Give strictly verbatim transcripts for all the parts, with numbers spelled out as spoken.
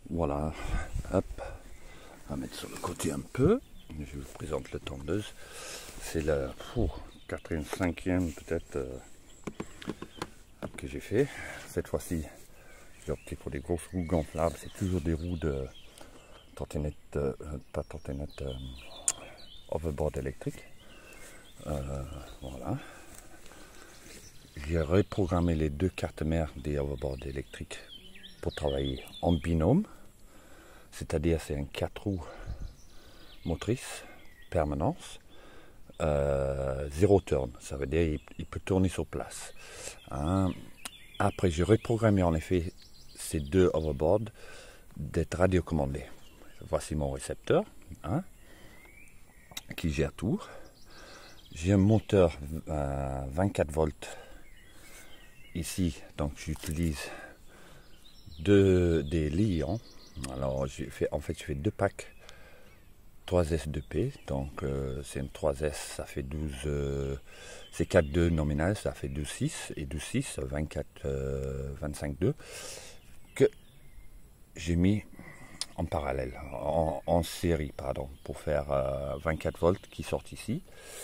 Voilà, hop, on va mettre sur le côté un peu. Je vous présente le tondeuse. C'est le quatrième, cinquième peut-être euh, que j'ai fait. Cette fois-ci, j'ai opté pour des grosses roues gonflables. C'est toujours des roues de trottinette, euh, pas trottinette, euh, overboard électrique. Euh, voilà. J'ai reprogrammé les deux cartes mères des overboards électriques pour travailler en binôme, c'est-à-dire c'est un quatre roues motrice, permanence, euh, zéro turn, ça veut dire il, il peut tourner sur place. Hein. Après j'ai reprogrammé en effet ces deux overboards d'être radiocommandés. Voici mon récepteur hein, qui gère tout. J'ai un moteur à vingt-quatre volts ici, donc j'utilise deux des liants. Alors j'ai fait en fait je fais deux packs trois S deux P, donc euh, c'est une trois S, ça fait douze, euh, c'est quatre deux nominal, ça fait douze six, et douze six, vingt-quatre, euh, vingt-cinq deux, que j'ai mis en parallèle, en, en série, pardon, pour faire euh, vingt-quatre volts qui sortent ici.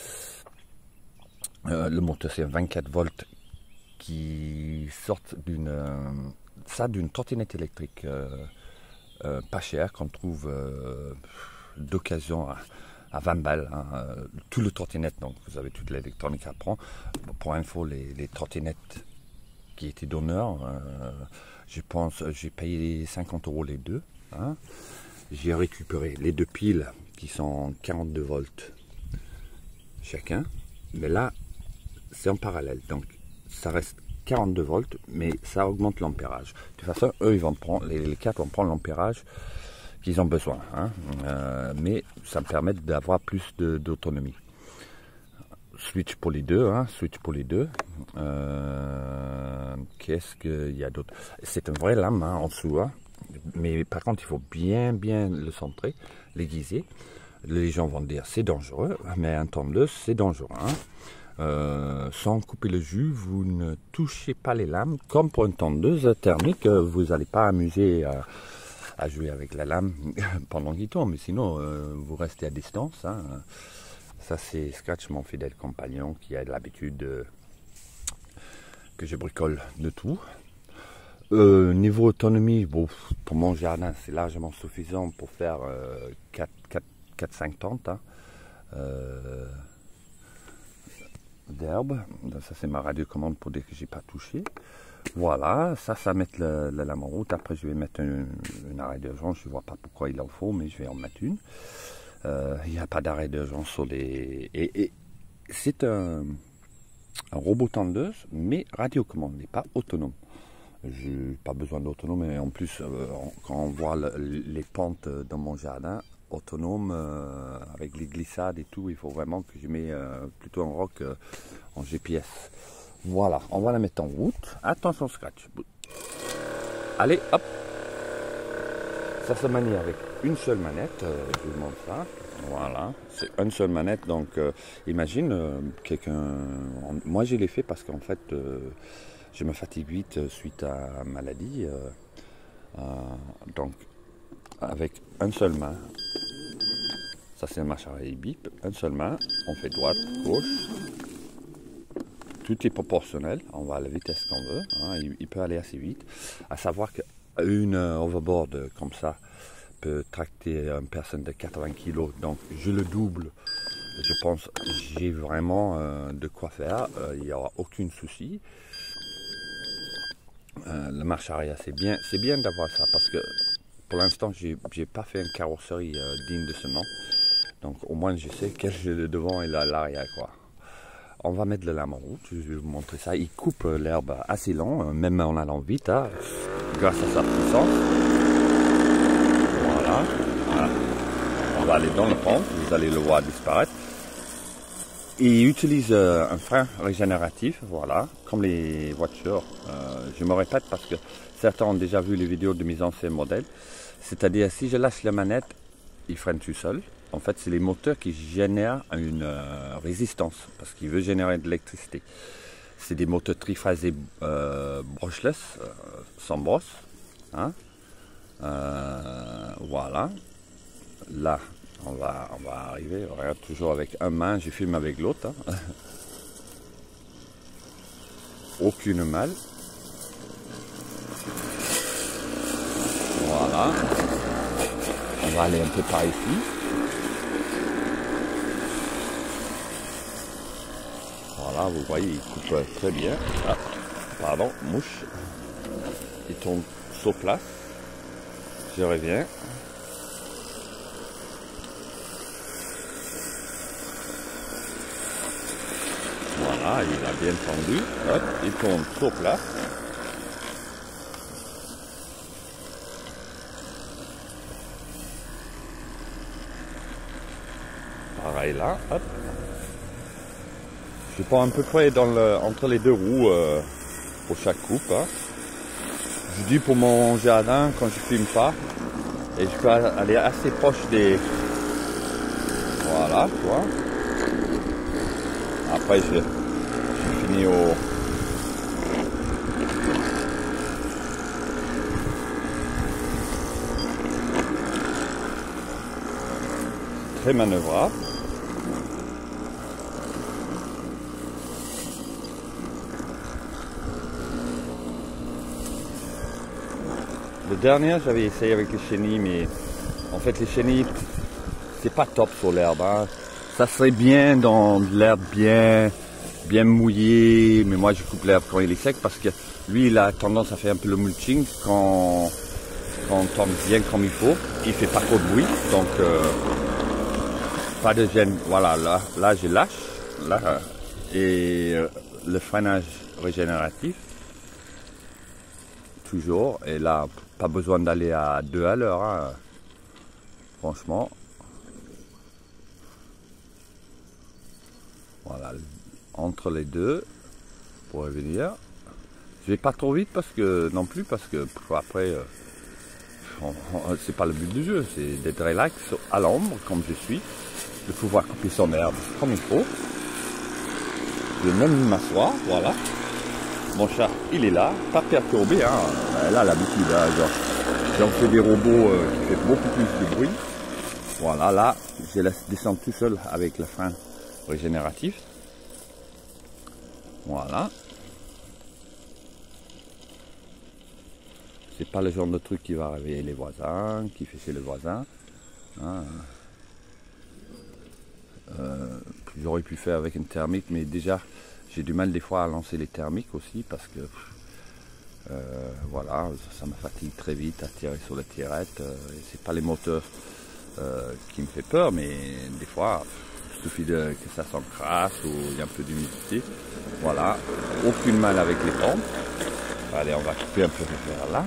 Euh, le moteur c'est vingt-quatre volts qui sortent d'une euh, ça d'une trottinette électrique euh, euh, pas chère qu'on trouve euh, d'occasion à, à vingt balles, hein, euh, tout le trottinette, donc vous avez toute l'électronique à prendre. Pour info, les, les trottinettes qui étaient d'honneur, euh, je pense j'ai payé cinquante euros les deux. Hein. J'ai récupéré les deux piles qui sont quarante-deux volts chacun, mais là c'est en parallèle, donc ça reste quarante-deux volts, mais ça augmente l'ampérage. De toute façon, eux, ils vont prendre, les, les quatre vont prendre l'ampérage qu'ils ont besoin, hein. euh, mais ça me permet d'avoir plus d'autonomie. Switch pour les deux, hein, switch pour les deux. Euh, Qu'est-ce qu'il y a d'autre? C'est une vraie lame hein, en dessous, hein, mais par contre, il faut bien, bien le centrer, l'aiguiser. Les gens vont dire c'est dangereux, mais un tondeuse, c'est dangereux. Hein. Euh, sans couper le jus, vous ne touchez pas les lames. Comme pour une tondeuse thermique, vous n'allez pas amuser à, à jouer avec la lame pendant qu'il tourne, mais sinon euh, vous restez à distance. Hein. Ça c'est Scratch, mon fidèle compagnon, qui a l'habitude euh, que je bricole de tout. Euh, niveau autonomie, bon, pour mon jardin, c'est largement suffisant pour faire euh, quatre cinq tentes. Hein. Euh, d'herbe, ça c'est ma radiocommande pour dire que j'ai pas touché. Voilà, ça ça met la lame en route. Après je vais mettre une, une arrêt d'urgence, je vois pas pourquoi il en faut, mais je vais en mettre une. Il euh, n'y a pas d'arrêt d'urgence sur les... Et, et c'est un, un robot tondeuse, mais radiocommandé, pas autonome. J'ai pas besoin d'autonome, mais en plus euh, quand on voit le, les pentes dans mon jardin, autonome euh, avec les glissades et tout, il faut vraiment que je mette euh, plutôt un rock euh, en G P S. Voilà, on va la mettre en route. Attention Scratch. Allez, hop. Ça se manie avec une seule manette. Euh, je vous montre ça. Voilà, c'est une seule manette. Donc, euh, imagine euh, quelqu'un. Moi, je l'ai fait parce qu'en fait, euh, je me fatigue vite suite à maladie. Euh, euh, donc, avec une seule main. Ça c'est un marche arrière bip, une seule main, on fait droite, gauche, tout est proportionnel, on va à la vitesse qu'on veut, hein, il, il peut aller assez vite, à savoir qu'une overboard comme ça peut tracter une personne de quatre-vingts kilos, donc je le double, je pense j'ai vraiment euh, de quoi faire, euh, il n'y aura aucun souci. Euh, le marche arrière c'est bien, c'est bien d'avoir ça parce que pour l'instant j'ai pas fait une carrosserie euh, digne de ce nom. Donc au moins je sais quel est le devant et l'arrière quoi. On va mettre le lame en route, je vais vous montrer ça. Il coupe l'herbe assez long, même en allant vite, hein, grâce à sa puissance. Voilà. Voilà. On va aller dans le pont, vous allez le voir disparaître. Il utilise un frein régénératif, voilà, comme les voitures. Euh, je me répète parce que certains ont déjà vu les vidéos de mes anciens modèles. C'est-à-dire si je lâche la manette, il freine tout seul. En fait, c'est les moteurs qui génèrent une euh, résistance parce qu'il veut générer de l'électricité. C'est des moteurs triphasés euh, brushless, euh, sans brosse. Hein. Euh, Voilà. Là, on va, on va arriver. On regarde toujours avec un main. Je filme avec l'autre. Hein. Aucune malle. Voilà. On va aller un peu par ici. Voilà, vous voyez, il coupe très bien. Ah, pardon, mouche. Il tombe sur place. Je reviens. Voilà, il a bien tendu. Hop, il tombe sur place. Pareil là, hop. Je prends à peu près dans le, entre les deux roues euh, pour chaque coupe. Hein. Je dis pour mon jardin quand je filme pas. Et je peux aller assez proche des... Voilà, tu vois. Après je, je finis au... Très manœuvrable. Le dernier, j'avais essayé avec les chenilles, mais en fait, les chenilles, c'est pas top sur l'herbe. Hein. Ça serait bien dans de l'herbe bien, bien mouillée, mais moi, je coupe l'herbe quand il est sec parce que lui, il a tendance à faire un peu le mulching quand, quand on tombe bien comme il faut. Il fait pas trop de bruit, donc euh, pas de gêne. Voilà, là, là, je lâche, là, et euh, le freinage régénératif. Toujours, et là pas besoin d'aller à deux à l'heure hein. Franchement voilà, entre les deux pour revenir, je vais pas trop vite parce que non plus parce que après euh, c'est pas le but du jeu, c'est d'être relax à l'ombre comme je suis, de pouvoir couper son herbe comme il faut, de même m'asseoir, voilà. Mon chat, il est là, pas perturbé, hein. Elle a l'habitude, hein, genre, j'en fais des robots euh, qui font beaucoup plus de bruit. Voilà, là, je laisse descendre tout seul avec le frein régénératif. Voilà. C'est pas le genre de truc qui va réveiller les voisins, qui fait chez les voisins. Hein. Euh, J'aurais pu faire avec une thermique, mais déjà, j'ai du mal des fois à lancer les thermiques aussi parce que euh, voilà, ça me fatigue très vite à tirer sur la tirette. Euh, c'est pas les moteurs euh, qui me fait peur, mais des fois, il suffit de, que ça s'encrasse ou il y a un peu d'humidité. Voilà, aucune mal avec les pompes. Allez, on va couper un peu vers là.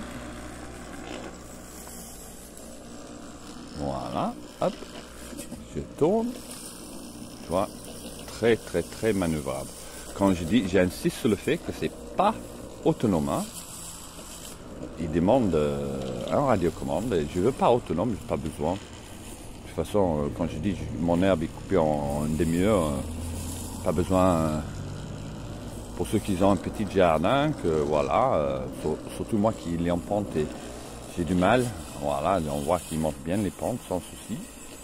Voilà, hop, je tourne. Tu vois, très très très manœuvrable. Quand je dis, j'insiste sur le fait que c'est pas autonome. Hein. Il demande euh, un radiocommande. Et je veux pas autonome, j'ai pas besoin. De toute façon, euh, quand je dis mon herbe est coupée en, en une demi-heure, euh, pas besoin. Euh, pour ceux qui ont un petit jardin, que voilà, euh, surtout moi qui l'ai en pente et j'ai du mal. Voilà, on voit qu'il monte bien les pentes sans souci.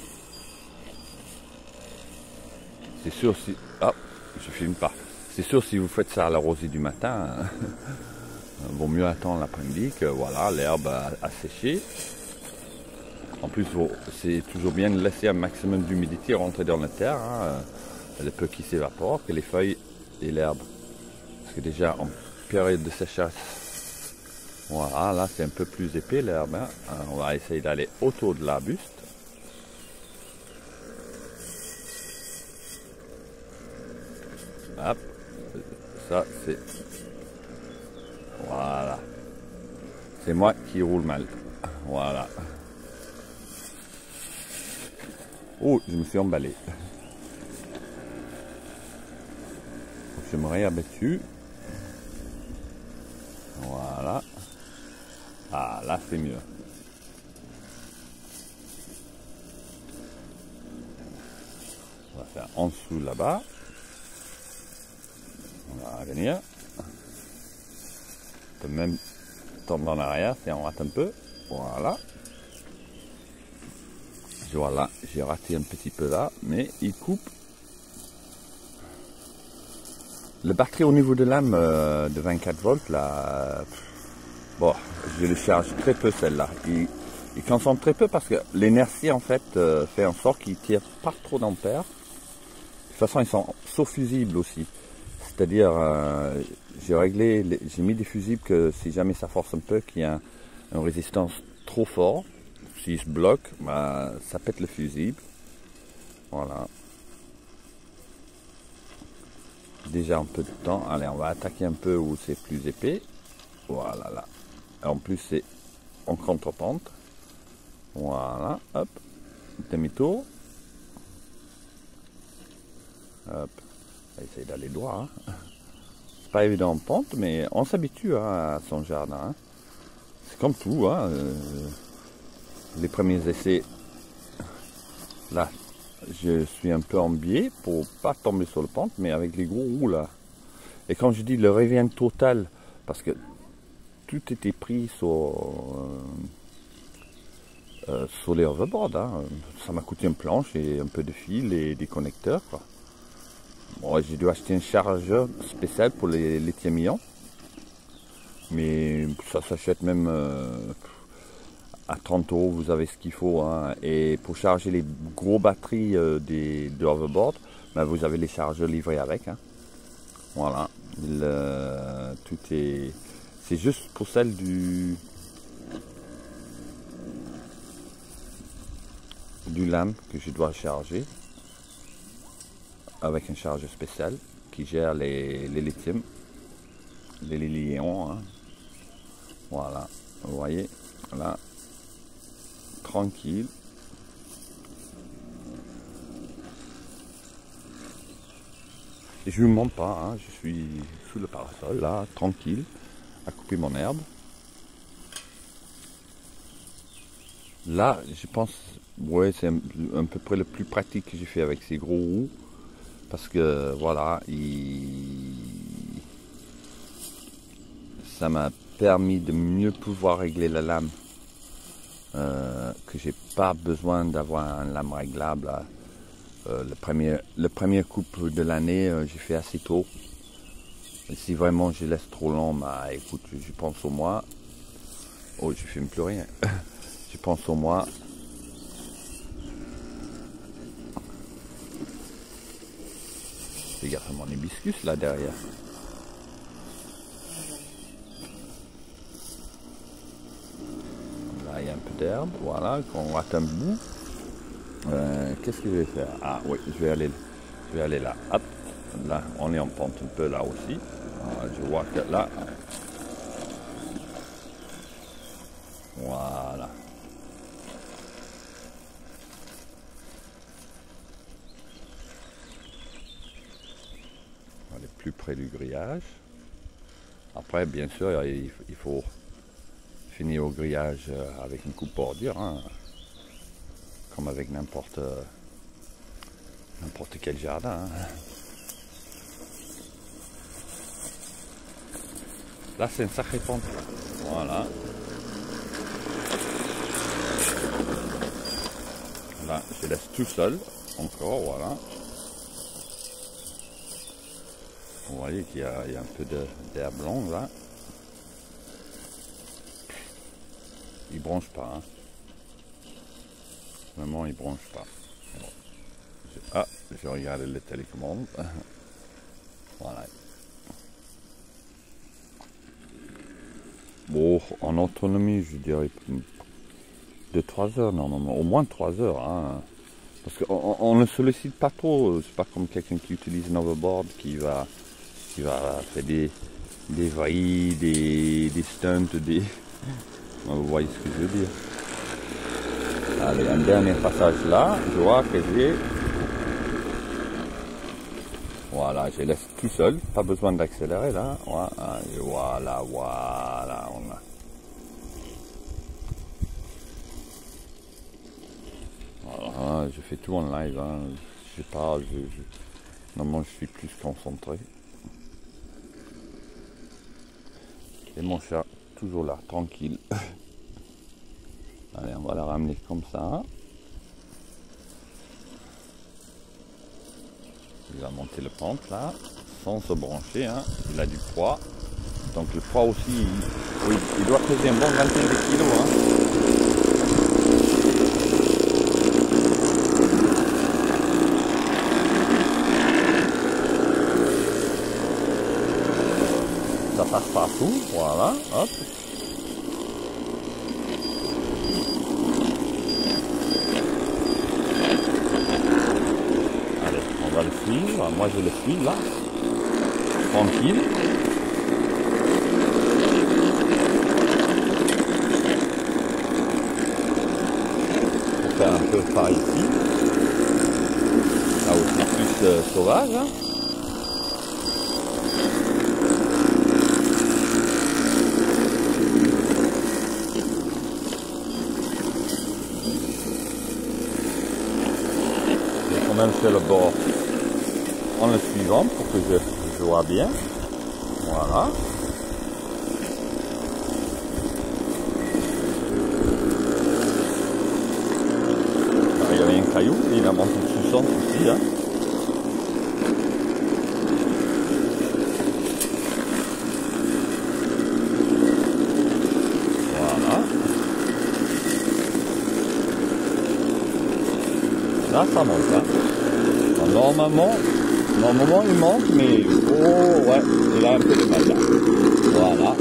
C'est sûr si. Ah, je filme pas. C'est sûr si vous faites ça à la rosée du matin, hein, vaut mieux attendre l'après-midi que voilà, l'herbe a, a séché. En plus, c'est toujours bien de laisser un maximum d'humidité rentrer dans la terre, hein, le peu qui s'évapore, que les feuilles et l'herbe. Parce que déjà en période de sécheresse, voilà, là c'est un peu plus épais l'herbe. Hein. On va essayer d'aller autour de l'arbuste. Hop. Ça, c'est... Voilà. C'est moi qui roule mal. Voilà. Oh, je me suis emballé. Je me réabattu. Voilà. Ah, là, c'est mieux. On va faire en dessous là-bas. On va venir. On peut même tendre en arrière si on rate un peu. Voilà. Voilà, j'ai raté un petit peu là, mais il coupe. Le batterie au niveau de lame euh, de vingt-quatre volts, là, bon, je le charge très peu celle-là. Il, il consomme très peu parce que l'inertie en fait euh, fait en sorte qu'il ne tire pas trop d'ampères. De toute façon, ils sont sauf fusibles aussi. C'est-à-dire, euh, j'ai réglé, j'ai mis des fusibles que si jamais ça force un peu, qu'il y a un, une résistance trop forte, s'il se bloque, bah, ça pète le fusible. Voilà. Déjà un peu de temps. Allez, on va attaquer un peu où c'est plus épais. Voilà, là. En plus, c'est en contre-pente. Voilà, hop. Demi-tour. Hop. On va essayer d'aller droit. Hein. C'est pas évident en pente, mais on s'habitue hein, à son jardin. Hein. C'est comme tout. Hein. Euh, les premiers essais, là, je suis un peu en biais pour pas tomber sur le pente, mais avec les gros roues là. Et quand je dis le revient total, parce que tout était pris sur, euh, euh, sur les hoverboards. Hein. Ça m'a coûté une planche et un peu de fil et des connecteurs. Quoi. Bon, j'ai dû acheter un chargeur spécial pour les lithium-ion. Mais ça s'achète même euh, à trente euros, vous avez ce qu'il faut. Hein. Et pour charger les gros batteries euh, des, de hoverboard, ben vous avez les chargeurs livrés avec. Hein. Voilà. Le, tout est... C'est juste pour celle du... du lame que je dois charger avec un chargeur spécial qui gère les, les lithium, les lithium. Hein. Voilà, vous voyez, là, tranquille. Et je ne vous montre pas, hein, je suis sous le parasol, là, tranquille, à couper mon herbe. Là, je pense, ouais, c'est à peu près le plus pratique que j'ai fait avec ces gros roues. Parce que, voilà, il... ça m'a permis de mieux pouvoir régler la lame. Euh, que j'ai pas besoin d'avoir un lame réglable. Là. Euh, le premier, le premier coupe de l'année, euh, j'ai fait assez tôt. Et si vraiment je laisse trop long, bah écoute, je pense au mois. Oh, je filme plus rien. Je pense au mois. Regarde mon hibiscus là derrière. Là, il y a un peu d'herbe, voilà, qu'on rate un bout. Euh, Qu'est-ce que je vais faire? Ah oui, je vais aller, je vais aller là. Hop, là, on est en pente un peu là aussi. Voilà, je vois que là, voilà. On est plus près du grillage. Après, bien sûr, il, il faut finir au grillage avec une coupe bordure, hein, comme avec n'importe n'importe quel jardin. Hein. Là, c'est une sacrée pente. Voilà. Là, je laisse tout seul. Encore, voilà. Vous voyez qu'il y, y a un peu d'herbe longue là. Il bronche pas. Hein. Vraiment, il bronche pas. Bon. Je, ah, je regarde le télécommande. Voilà. Bon, en autonomie, je dirais de trois heures normalement, au moins trois heures. Hein. Parce qu'on ne sollicite pas trop. C'est pas comme quelqu'un qui utilise un overboard qui va, qui va faire des, des vrilles, des, des stunts, des... Vous voyez ce que je veux dire. Allez, un dernier passage là, je vois que j'ai... Voilà, je laisse tout seul, pas besoin d'accélérer là. Voilà, voilà, voilà. On a... Voilà, je fais tout en live. Hein. Je sais pas, je, je... normalement je suis plus concentré. Et mon chat, toujours là, tranquille. Allez, on va la ramener comme ça. va monter le pente là, sans se brancher, hein. Il a du poids. Donc le poids aussi, il, oui, il doit peser un bon vingt-cinq kilos. Hein. Ça passe partout, voilà, hop. Allez, on va le suivre, moi je le suis là, tranquille. Un peu par ici, là où c'est plus euh, sauvage. Hein. J'ai quand même fait le bord en le suivant pour que je, je vois bien. Voilà. Il y avait un caillou, il a monté sous son aussi. Hein. Voilà. Là, ça monte. Hein. Normalement, normalement, il monte, mais oh ouais, il a un peu de mal là. Voilà.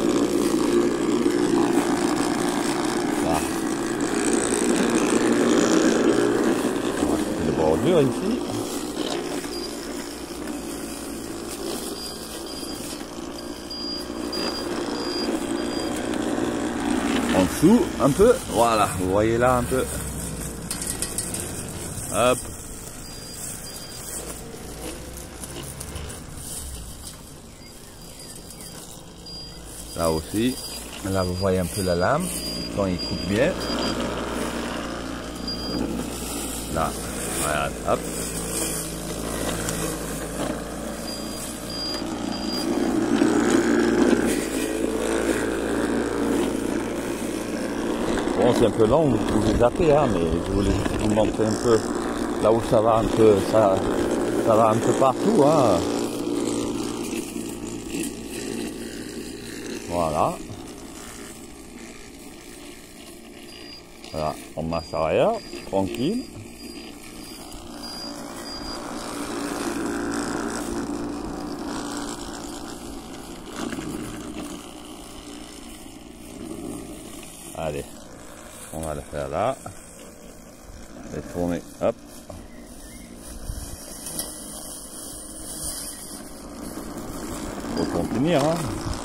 Bordure ici. En dessous, un peu. Voilà, vous voyez là un peu. Hop. Là aussi. Là, vous voyez un peu la lame quand il coupe bien. Là. Voilà, hop. Bon, c'est un peu long, vous pouvez zapper, hein, mais je voulais vous montrer un peu là où ça va un peu, ça, ça va un peu partout, hein. Voilà. Voilà, on marche arrière, tranquille. Allez, on va le faire là. Et tourner, hop. Faut continuer, hein.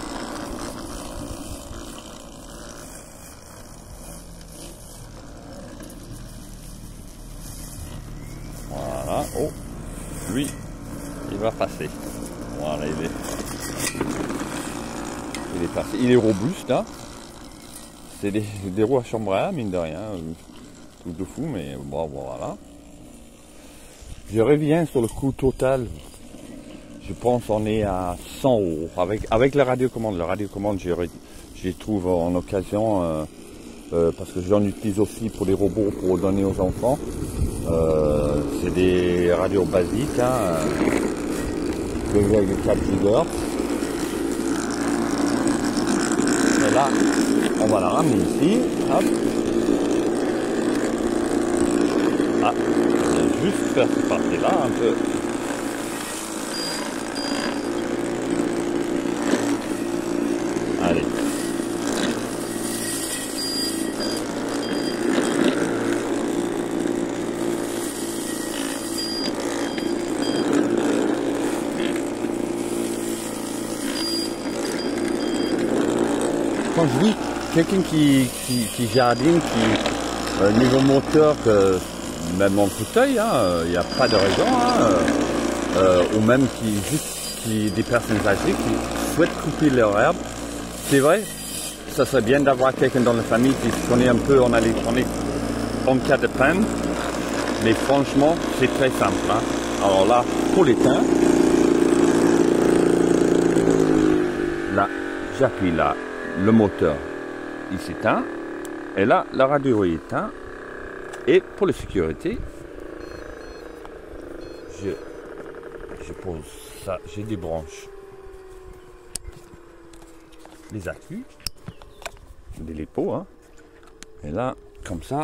Voilà, oh, lui, il va passer. Voilà, il est, il est passé. Il est robuste, hein. C'est des, des roues à chambre à air, mine de rien, tout de fou, mais bon, voilà. Je reviens sur le coût total. Je pense qu'on est à cent euros. Avec, avec la radiocommande. La radiocommande, je les trouve en occasion, euh, euh, parce que j'en utilise aussi pour les robots, pour donner aux enfants. Euh, c'est des radios basiques, hein, deux virgule quatre gigahertz. Et là, on va la ramener ici, hop. Ah, on va juste faire cette partie-là un peu. Allez. Quand je dis quelqu'un qui, qui, qui jardine, qui euh, niveau moteur, que, même en fauteuil, il hein, n'y a pas de raison, hein, euh, ou même qui juste qui, des personnes âgées qui souhaitent couper leur herbe, c'est vrai, ça serait bien d'avoir quelqu'un dans la famille qui se connaît un peu en électronique en cas de panne, mais franchement, c'est très simple. Hein. Alors là, pour l'éteindre, là, j'appuie là. Le moteur il s'éteint et là la radio est éteinte et pour la sécurité je je pose ça, j'ai des branches, les accus, des lépos, hein. Et là, comme ça,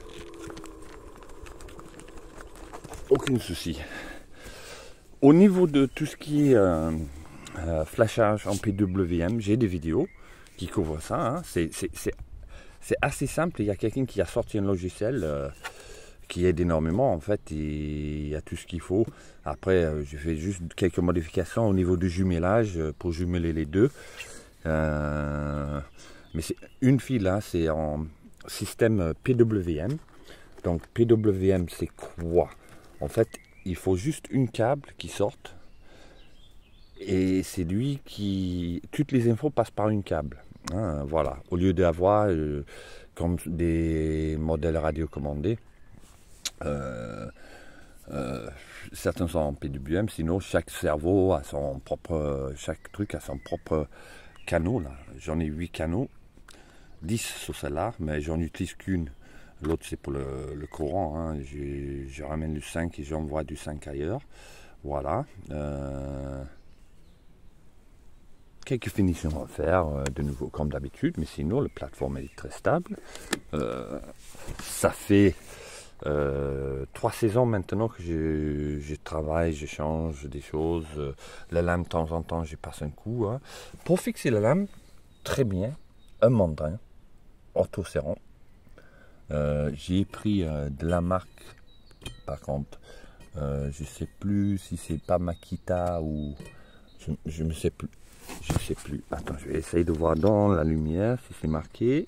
aucun souci. Au niveau de tout ce qui est euh, euh, flashage en P W M, j'ai des vidéos qui couvrent ça, hein. C'est assez simple, il y a quelqu'un qui a sorti un logiciel euh, qui aide énormément en fait, et il y a tout ce qu'il faut. Après, euh, j'ai fait juste quelques modifications au niveau du jumelage euh, pour jumeler les deux. Euh, mais c'est une file là, c'est en système P W M. Donc P W M c'est quoi? En fait, il faut juste une câble qui sorte, et c'est lui qui... Toutes les infos passent par une câble. Hein, voilà. Au lieu d'avoir euh, comme des modèles radiocommandés, euh, euh, certains sont en P W M, sinon chaque cerveau a son propre... Chaque truc a son propre canaux. J'en ai huit canaux, dix sur celle-là, mais j'en utilise qu'une. L'autre c'est pour le, le courant, hein. je, je ramène du cinq et j'envoie du cinq ailleurs. Voilà. Euh, quelques finitions à faire, euh, de nouveau comme d'habitude, mais sinon la plateforme est très stable. Euh, ça fait euh, trois saisons maintenant que je, je travaille, je change des choses. La lame, de temps en temps, je passe un coup. Hein. Pour fixer la lame, très bien, un mandrin ortho-serrant. Euh, j'ai pris euh, de la marque, par contre, euh, je sais plus si c'est pas Makita ou je, je ne sais plus, je sais plus. Attends, je vais essayer de voir dans la lumière si c'est marqué.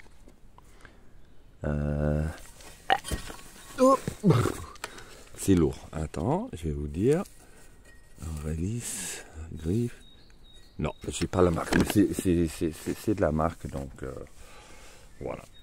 Euh... Oh c'est lourd. Attends, je vais vous dire. Release, griffe. Non, j'ai pas la marque, mais c'est de la marque, donc euh, voilà.